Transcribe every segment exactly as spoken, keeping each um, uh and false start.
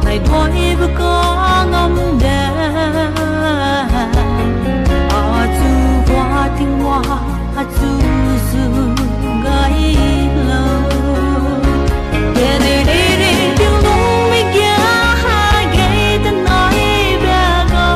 thay đổi vừa có ngâm đen à chú hoa tiếng hoa à chú chú gái lâu để để để để tiếng lung mi kia hai gai tên nói bé con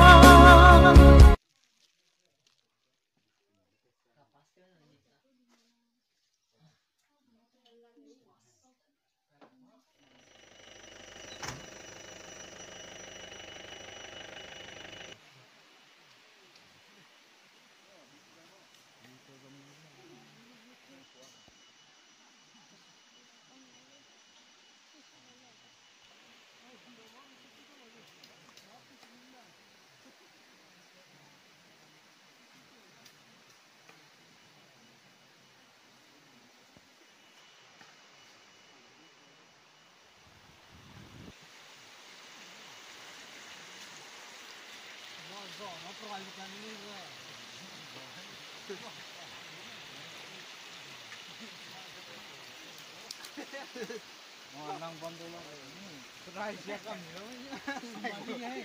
Nang bando lang try siya kami mali eh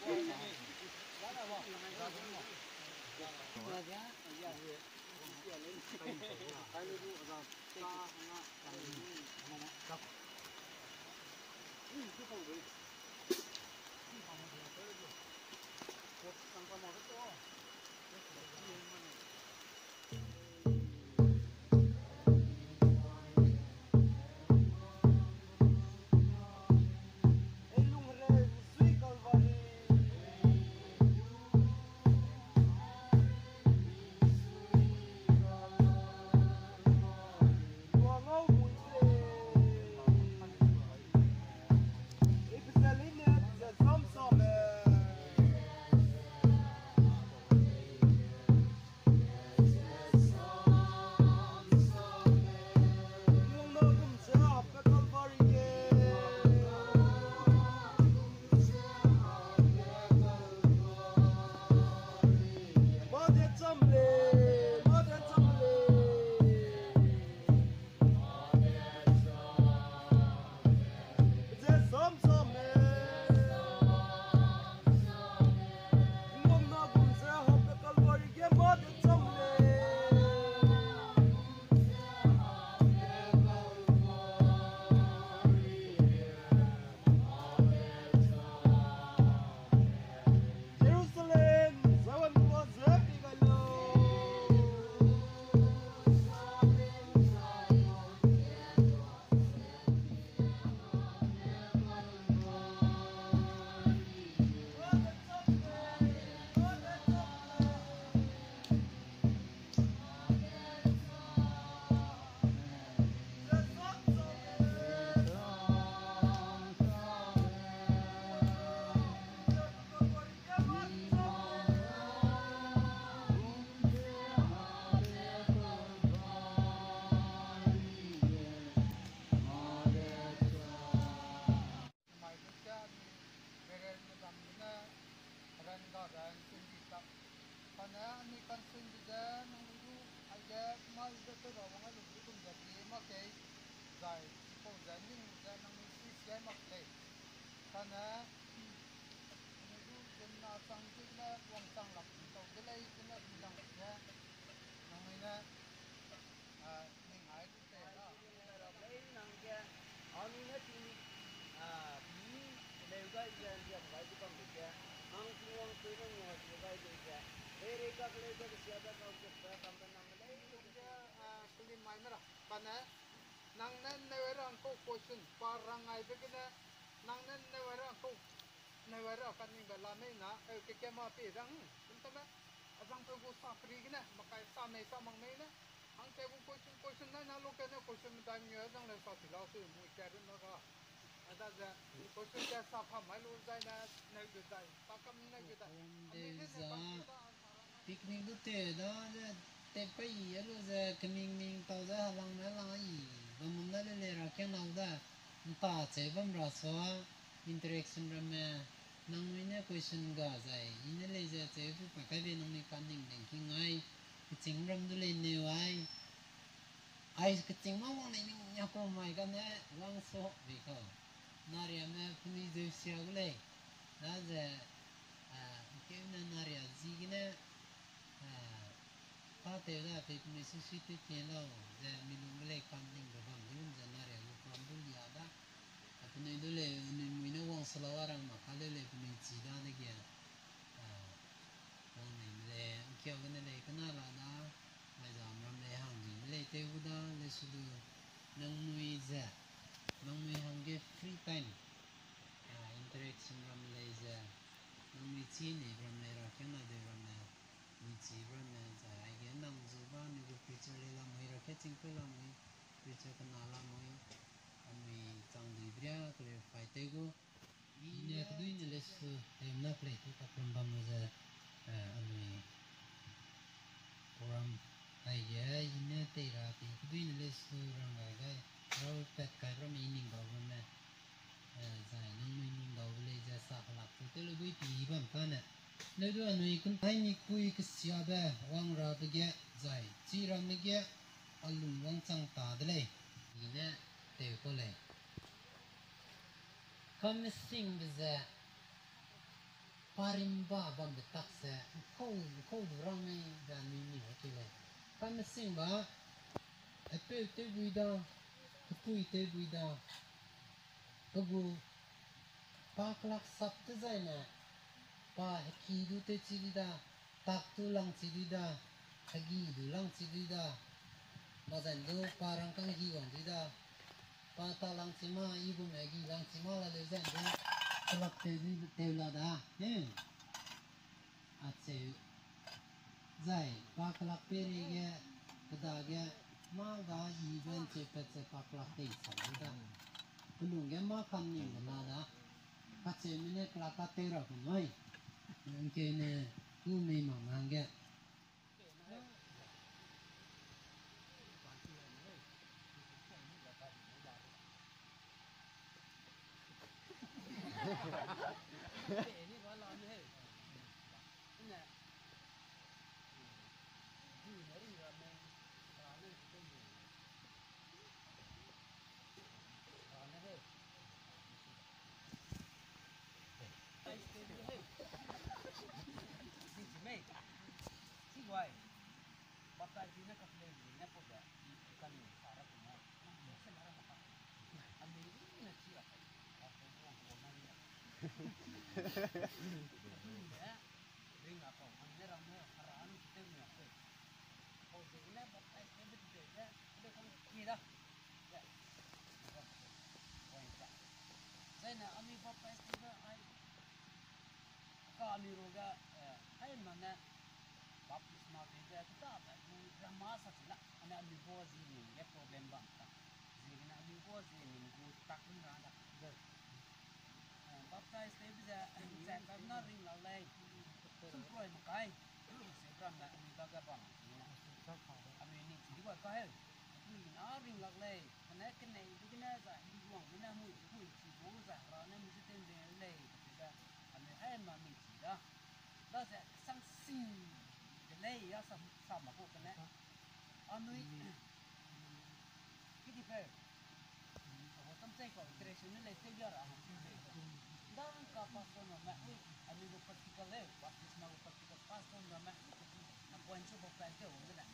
nang nen neverang ko question parangai begina nang nen neverang ko nevera kaning balame na ke ke ma pe rang tama asang to go sakri gina makai sa me sa mang me na ang te bu question question na na lo ke na question da nyu jang le sa ti lao su mu ka ren na ga ada da question ka sa pha mai lo dai na na ge dai pa kam na ge dai picnic du te da te pa yi lo za kning ning tao da lang na lang yi ba mun da le ra ke na da pa che bam ra so interaction ra me nang mi ne question ga zai in le za che fu pa ka be nang ni kan ning ning ki ngai ching ram du le ne wai ai cái ching ma wang ni nya ko mai ka ne lang so bi ko naria me puni de siagle da ze ke na naria zigine pa te da pe puni su su te te lo ze minumle kamling ga bam dun ze naria lu kam dun ya da puni dole ni mino wang salawara ma kale le puni zida de ge wang ni le kyo gane le kana la da mai da mam le hang ni le te u da le su du nang nui ze nang nui hang ge free time interaction ram le ze nang nui chi ni ram le ra kana de ram le ni chi ram le za ai ge nang zu ba ni ge picture le la mai ra ke ching pe la mai picture kana la mai ami chang di bria kle fai te go ne ku du ni le su em na play tu ka pram bam ze ami program ai ye ine te ra ti ku du ni le su ram ga ga ro pet ka ram i ning ga ram ne zai nang nui ning ga le za sa la tu te lu bi pi bam ka ne ne du nui kun tai ni kui ka sia ba wang ra ba ge zai chi ram ne ge alung wang chang ta de le ine te ko le kam sing ze parimba bam de tak se ko ko du rang ne da ni ni ke le kam sing ba e pe te bu da ku te bu da ko bu pa klak sap te zai na pa ki du te chi da tak tu lang chi da hagi du lang chi da ma zan do parang kang hi wan da pa ta lang chi ma i bu me gi lang chi ma la le zan do klak te du te la da he a che zai pa klak pe re ge da ge ma ga i ben che pe che pa klak te sa da lung ge ma kan ni la da ka che mi ne klak ka te ra ko noi ke ne ku me ma mang ge Zai na ami papa estiga ai ka ami roga ai mana baptisma te ja ta ta ku drama sa sila ana ami bo zi ni ye problem ba ta zi na ami bo zi ni ku tak ni ra da baptize te ja ja ka na ring la lai sun proi ma kai se kam na ami ba ga ba ami ni ti wa ka he ni na ring la lai kana ke nei du na za ni wang na mu ku chi bo za ra na mi te de lai da ami ai ma mi ti da da za sang sing de lai ya sa sa ma ko kana ami ki di pe ko tam sai ko interaction ni lai te ya ra dan ka pasto na ma ami go practical le baptisma go practical pasto na ma na point so ba ke o na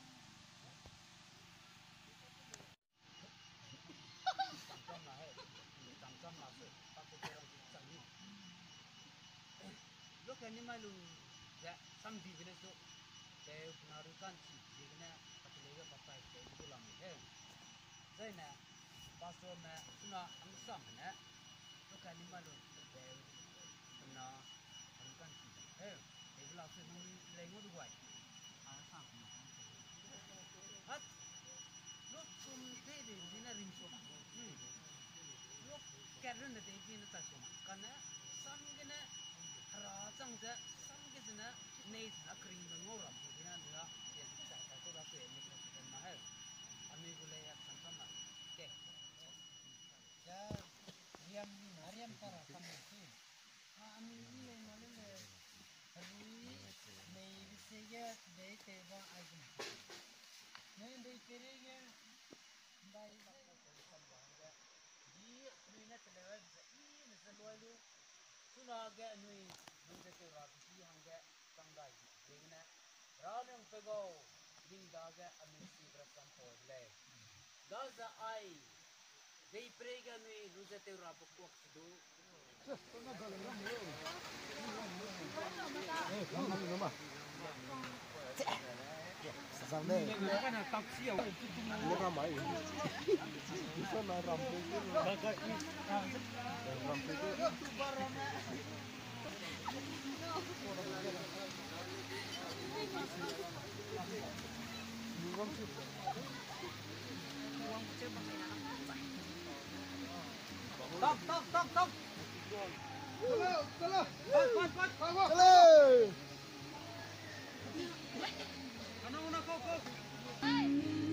lo ke ni malu ya sam di gene so ke naru kan chi di gene patle ga papa ke du lam he zai na pasto na tuna ang sam na lo ke ni malu ke na ang kan chi he ke la se mu le ngo du wai a sam hat lo sum te de ni na rim so lo ke ren de de ni ta so kana sam gene ra chang ja sam ge jna nei na kring na ngor am ge na na ya sa ka ko ra se ni ko na ha ami gule ya sam sam na ke ja riam ni mariam para sam ni a ami ni le na le le rui nei se ge de te ba ai ni nei de te re ge dai ba ko sam ba ga di ni na te le sunage nui nui te rapi hangge tangdai degna ranung pego dingdaga amisi brasam podle daza ai dei prega nui nui te rapi kuak sidu Sampai kan tak siau. Ini ramai. Bisa nak ramai itu. Bagai ramai itu. tok tok tok tok Tala, tala. bat bat bat Hello. ano una kok kok